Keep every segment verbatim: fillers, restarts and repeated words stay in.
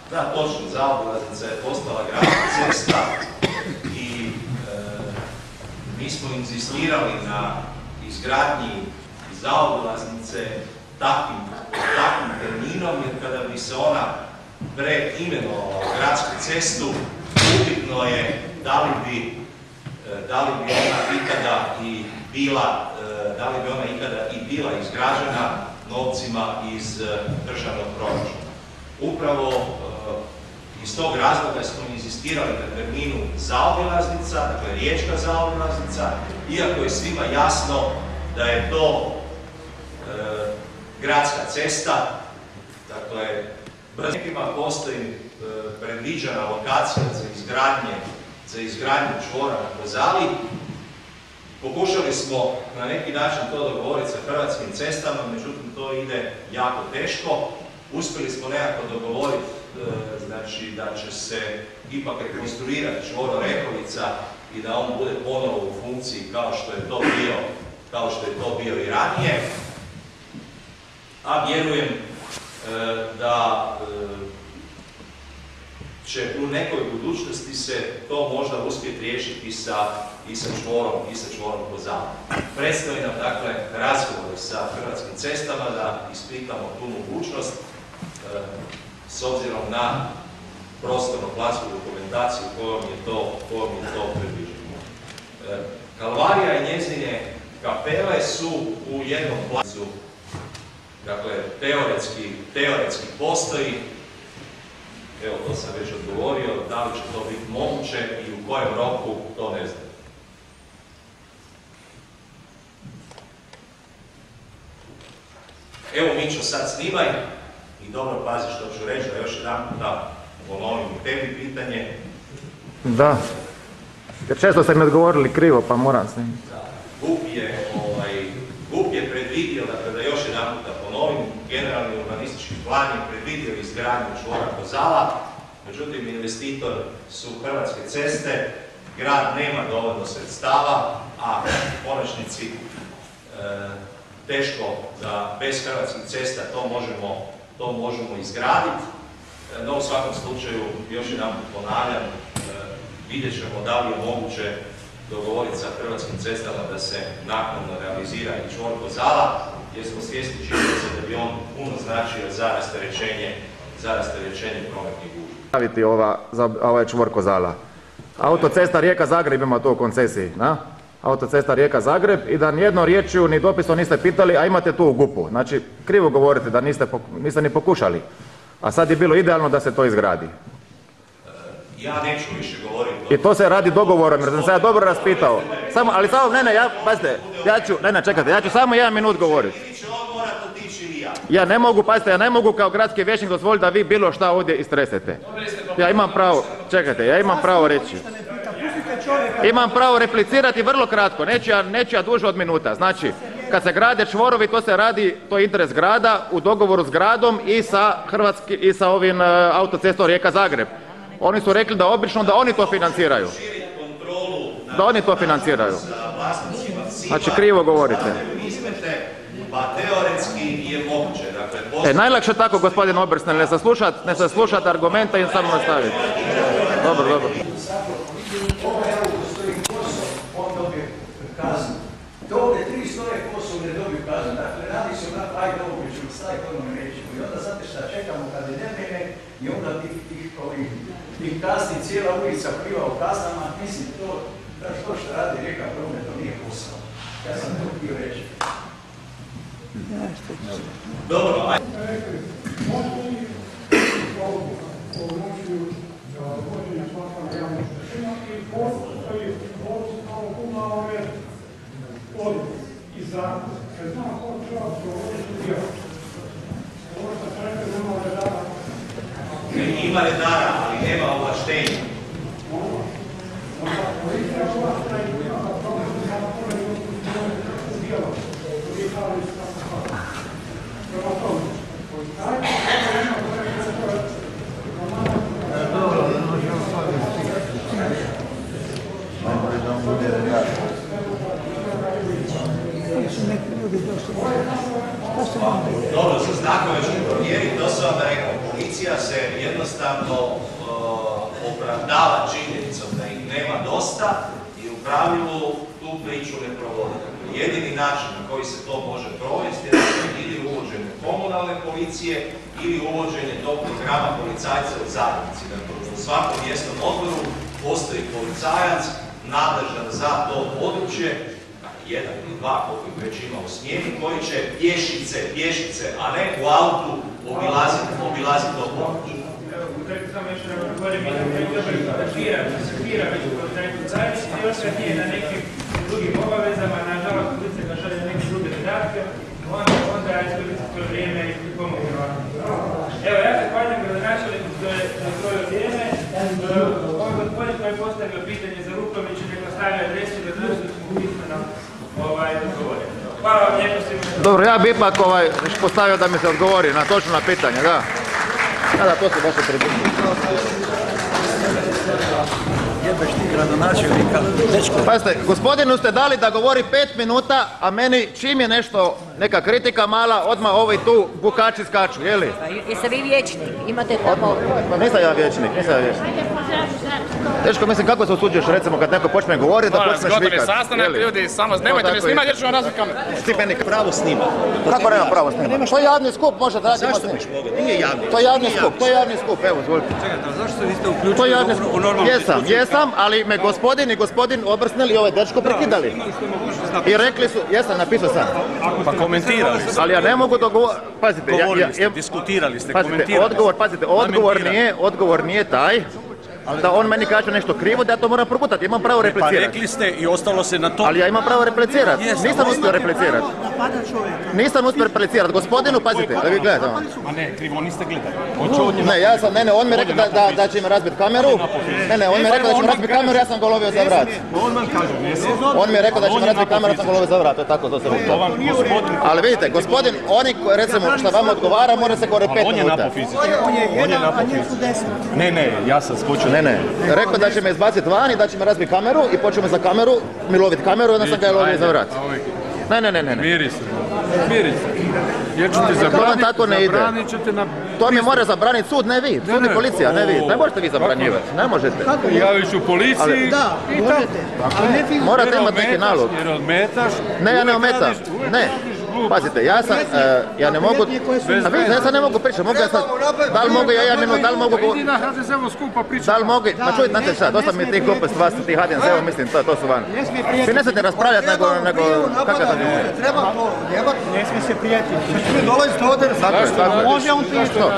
Da, točno, zaobilaznica je postala gradska cesta i e, mi smo inzistirali na izgradnji zaobilaznice takvim, takvim terminom, jer kada bi se ona preimenovala u gradsku cestu, upitno je da li bi, da li bi ona ikada i bila, da li bi ona ikada i bila izgrađena novcima iz državnog proračuna. Upravo iz tog razloga smo inzistirali na terminu zaobilaznica, dakle riječka zaobilaznica, iako je svima jasno da je to e, gradska cesta, dakle, bez nekima postoji e, predviđena lokacija za izgradnje, za izgradnju čvora na Kozali. Pokušali smo na neki način to dogovoriti sa Hrvatskim cestama, međutim to ide jako teško. Uspjeli smo nekako dogovoriti e, znači, da će se ipak rekonstruirati čvor Orehovica i da on bude ponovo u funkciji kao što je to bio, kao što je to bio i ranije. A vjerujem e, da e, će u nekoj budućnosti se to možda uspjeti riješiti sa, i sa čvorom, i sa čvorom Kozala. Predstoji nam dakle razgovori sa Hrvatskim cestama da ispitamo tu mogućnost e, s obzirom na prostorno-plansku dokumentaciju kojom je to, kojom je to predviđeno. E, Kalvarija i njezine kapele su u jednom placu, dakle teoretski, teoretski postoji. Evo, to sam već odgovorio, da li će to biti moguće i u kojem roku, to ne znam. Evo, Mićo, sad snimaj i dobro pazi što ću reći, da još jedan da ponovim i tebi pitanje. Da, jer često ste mi odgovorili krivo, pa moram snimiti. G U P je, ovaj, G U P je predvidio, dakle da još jedan da ponovim, generalni urbanistički plan je predvidio izgradnju čvora Kozala, međutim investitor su Hrvatske ceste, grad nema dovoljno sredstava, a u konačnici e, teško da bez Hrvatskih cesta to možemo, to možemo izgraditi. E, no u svakom slučaju, još jedan ponavljam, e, vidjet ćemo da li je moguće dogovoriti sa Hrvatskim cestama da se naknadno realizira i čvor Kozala, jer smo svjesni činjenice da bi on puno značio za rasterećenje, za rasterećenje prometnih gužvi. Staviti ova, za ovaj čvor Kozala. Autocesta Rijeka-Zagreb ima to u koncesiji, na? Autocesta Rijeka-Zagreb i da nijednom riječju ni dopisom niste pitali, a imate tu u G U P-u. Znači, krivo govorite da niste, niste ni pokušali. A sad je bilo idealno da se to izgradi. Ja neću više govoriti. I to se radi dogovorom, jer sam se ja dobro raspitao. Samo, ali samo, ne, ne, ja, pazite, ja ću, ne, ne, čekajte, ja ću samo jedan minut govoriti. Ja ne mogu, pazite, ja ne mogu kao gradski vijećnik dozvoliti da vi bilo šta ovdje istresete. Ja imam pravo, čekajte, ja imam pravo reći. Imam pravo replicirati vrlo kratko, neću ja, neću ja duže od minuta. Znači, kad se grade čvorovi, to se radi, to je interes grada u dogovoru s gradom i sa hrvatski, i sa ovim uh, autocestom Rijeka-Zagreb. Oni su rekli da obično da oni to financiraju. Da oni to financiraju. Znači krivo govorite. Pa teoretski je moguće. E, najlakše tako, gospodin Obersnel, ne saslušat, ne saslušat argumenta i samo nastaviti. Dobro, dobro. Dole tri stoje posao ne dobiju kaznu, dakle radi se onako, ajde ovo ćemo staviti, ono ne nećemo. I onda znate šta, čekamo kad je nemene i onda tih, tih, ovih, tih kazni, cijela ulica pliva u kaznama, mislim to, da što što radi Rijeka promet, to nije posao. Ja sam to htio reći. Dobro, ajde. I zakon, kad znam ko treba provoditi dio. Ovo što sam rekao, nema redara. Ima redara, ali nema ovlaštenja. Policija je ovlaštena i ima problem sa poredom dijela. To je kao i kako kako. Prema tome, ajde, ovo ima koje je dobro, da možemo staviti. Najbolje da on bude redar. Dobro, za znakove ću provjeriti, to sam vam rekao. Policija se jednostavno uh, opravdava činjenicom da ih nema dosta i u pravilu tu priču ne provodi. Jedini način na koji se to može provesti je ili uvođenje komunalne policije ili uvođenje tog programa policajca u zajednici. Dakle, u svakom mjesnom odboru postoji policajac nadležan za to područje, jedan ili dva, koliko ih već ima u smjeni, koji će pješice, pješice, a ne u autu obilaziti, obilaziti to područje. Samo još ne govorim, mi nam je dobro angažira, da se bira među policajci i još kad nije na nekim drugim obavezama, nažalost policija ga šalje na neke druge zadatke, onda, onda ja iskoristim to vrijeme i pomoći ovako. Evo, ja se hvaljam gradonačelniku za svoje vrijeme. Ovaj gospodin koji je postavio pitanje za Rukovića, nek ostavio adresu da to što smo pismeno odgovorili. Hvala vam lijepo svima. Dobro, ja bi ipak ovaj, postavio da mi se odgovori na točno na pitanje, da. Da, da, to se baš otribuje. Jebeš ti gradonačelnika, dečko. Pazite, gospodinu ste dali da govori pet minuta, a meni čim je nešto, neka kritika mala, odmah ovi tu bukači skaču, je li? Jeste vi vječnik? Imate tamo... Pa nisam ja vječnik, nisam ja vječnik. Teško, mislim, kako se usuđuješ, recimo, kad neko počne govoriti, da počneš vikat. Gotovi sastanak, ljudi, samo nemojte mi snimati jer ću vam razviti kameru. Ti meni pravo snima. Kako nema pravo snima? To je javni skup, može da radimo snimati. Nije javni. To je javni skup, to je javni skup, evo, izvolite. Čekajte, zašto niste To je uključili javni u skup. normalnu Jesam, diskusiju? jesam, ali me gospodin i gospodin Obrsnel i ovaj dečko prekidali. I rekli su, jesam, napisao sam. Pa komentirali ste. Ali ja ne mogu dogovoriti, pazite, ja, Govorili ja, ste, ja, diskutirali ste, pazite, komentirali odgovor, ste. pazite, odgovor Lamentirali. nije, odgovor nije taj da on meni kaže nešto krivo, da ja to moram progutati, imam pravo Pa replicirati. rekli ste i ostalo se na to. Ali ja imam pravo replicirati, Jesam, nisam ali uspio imate replicirati. Nisam uspio replicirati, gospodinu, pazite, da vi gledate. ono. A ne, krivo niste gledali. Hoće ovdje Ne, ja sam, ne, ne, on mi je rekao da, da, da će mi razbiti kameru. Ne, ne, on mi je rekao da će mi razbiti kameru, ja sam ga lovio za vrat. On vam kaže, nisi. On mi je rekao da će mi razbiti kameru, ja sam ga lovio za vrat, to je tako, to se To rekao. vam gospodin. Ali vidite, gospodin, oni, koji, recimo, što vam odgovara, mora se gore pet On je minuta. napao fizički. On je napao fizički. Ne, ne, ja sam skočio. Ne, ne, rekao da će me izbaciti van i da će me razbiti kameru i počeo me za kameru, mi loviti kameru i onda sam ga je lovio za vrat. Ne, ne, ne, ne. ne. Miri se, miri se. Jer ću ti To vam zabraniti, tako ne ide. zabranit ćete na... To mi mora zabraniti sud, ne vi. Sud i ne. policija, ne vi. Ne možete vi zabranjivati, ne možete. Javit ću policiji. Da, možete. Morate imati neki nalog. Jer odmetaš. Ne, ja ne uvijek ometam. radiš- uvijek Ne. radiš glupo. Pazite, ja sam, e, ja ne mogu, a vidite, ja sad ne mogu pričati, mogu ja sad, da li mogu ja jedan minut, da li mogu, Idi na ha de ze evo skupa pričati. da li mogu, ma čujte, znate šta, dosta mi je tih gluposti vas, ti H D S, evo mislim, to, to su van. Vi ne smijete raspravljati, nego, nego, kakav to je? Treba to jebati, ne smije se prijeti. Znači, dolazite ovdje, Tako je, tako je. može on ti Što?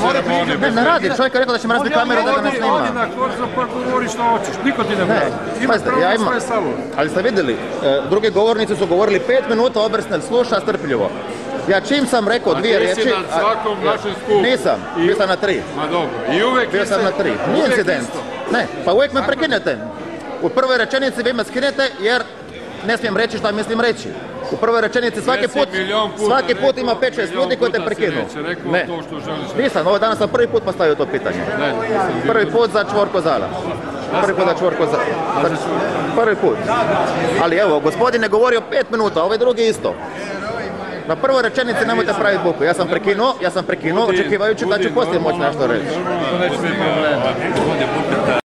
Ne, ne radi, čovjek je rekao da će me razbiti kameru da ga ne snima. Odi na korzo pa govori što hoćeš, niko ti ne Ne, brani. Imaš pazite, pravo ja na imam, svoje stavove. ali ste vidjeli, e, drugi govornici su govorili pet minuta, Obrsnel sluša strpljivo. Ja čim sam rekao dvije A ti si riječi, na svakom našem skupu. nisam, I- bio sam na tri. Ma dobro, i uvijek Bio sam isto. na tri. Nije Uvijek incident. isto. Ne, pa uvijek me prekinete. U prvoj rečenici vi me skinete jer ne smijem reći šta mislim reći. U prvoj rečenici svaki Jesi put, milion puta svaki put rekao, ima pet šest milion ljudi koji te puta si prekinu. već rekao Ne, to što želiš reći. nisam, ovo danas sam prvi put postavio to pitanje. Ne, nisam bio. Prvi put za čvorko zala. Prvi put za čvorko zala. Prvi put. Ali evo, gospodin je govorio pet minuta, ovaj drugi isto. Na prvoj rečenici nemojte praviti buku. Ja sam prekinuo, ja sam prekinuo, očekivajući da ću poslije moći nešto reći. To neće biti problema. Ovdje Bupeta